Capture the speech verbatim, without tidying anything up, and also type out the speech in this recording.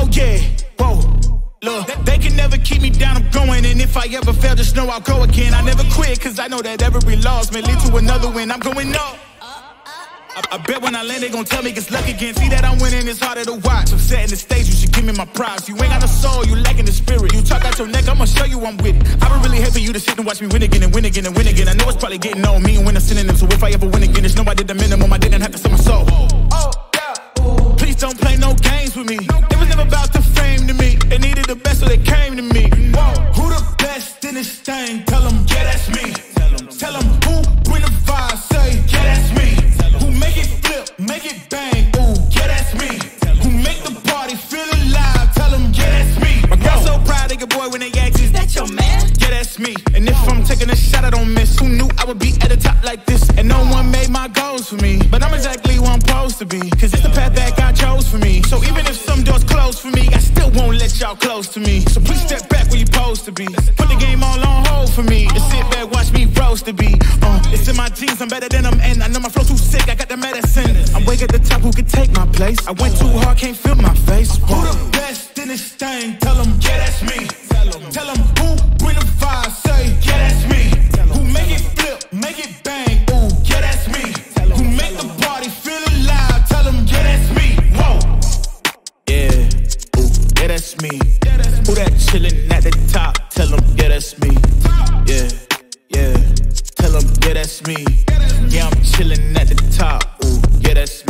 yeah, whoa. Look, they can never keep me down, I'm going. And if I ever fail, just know I'll go again. I never quit, cause I know that every loss may lead to another win. I'm going up. I, I bet when I land, they gon' tell me it's luck again. See that I'm winning, it's harder to watch. I'm setting the stage, you should give me my props. You ain't got no soul, you lacking the spirit. You talk out your neck, I'ma show you I'm with it. I would really hate for you to sit and watch me win again and win again and win again. I know it's probably getting on me and when I'm synonym. So if I ever win again, it's no I did the minimum. I didn't have to sell my soul. Oh, yeah. Please don't play no games with me. It was never about the fame to me. They needed the best, so they came to me. Whoa. Who the best in this thing? Tell them, yeah, that's me. Tell them who bring the vibe, say, yeah, that's me. Who make it flip, make it bang, ooh, yeah, that's me. Who make the party feel alive, tell them, yeah, that's me. My girl so proud of your boy when they ask, is that your man? Yeah, that's me. And if I'm taking a shot, I don't miss. Who knew I would be at the top like this? And no one made my goals for me, but I'm exactly where I'm supposed to be. Cause it's the path that God chose for me. So even if some doors close for me, I still won't let y'all close to me. So please step back where you're supposed to be. Put the game all on hold for me. And sit back, watch me roast the beat. Uh, it's in my genes, I'm better than them. And I know my flow too sick, I got the medicine. I'm way at the top, who can take my place? I went too hard, can't feel my face. Who the best in this thing? Tell them, yeah, that's me. Tell them who bring the vibe, say, yeah, that's me. Who make it flip, make it bang, ooh, yeah, that's me. Who make the party feel alive, tell them, yeah, that's me. Whoa. Yeah, ooh, yeah, that's me. Who that chillin' at the top, tell them, yeah, that's me. Yeah, yeah, tell them, yeah, that's me. Yeah, I'm chillin' at the top, ooh, yeah, that's me.